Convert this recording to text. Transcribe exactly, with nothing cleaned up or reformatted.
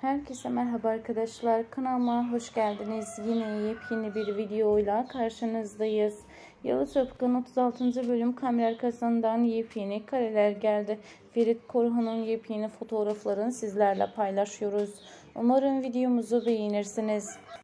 Herkese merhaba arkadaşlar, kanalıma hoş geldiniz. Yine yepyeni bir videoyla karşınızdayız. Yalı Çapkın otuz altıncı bölüm kamera arkasından yepyeni kareler geldi. Ferit Korhan'ın yepyeni fotoğraflarını sizlerle paylaşıyoruz. Umarım videomuzu beğenirsiniz.